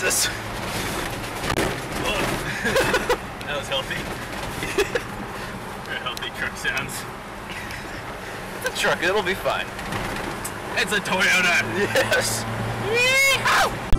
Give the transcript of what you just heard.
Jesus! That was healthy. Very healthy truck sounds. It's a truck, it'll be fine. It's a Toyota! Yes! Yeehaw!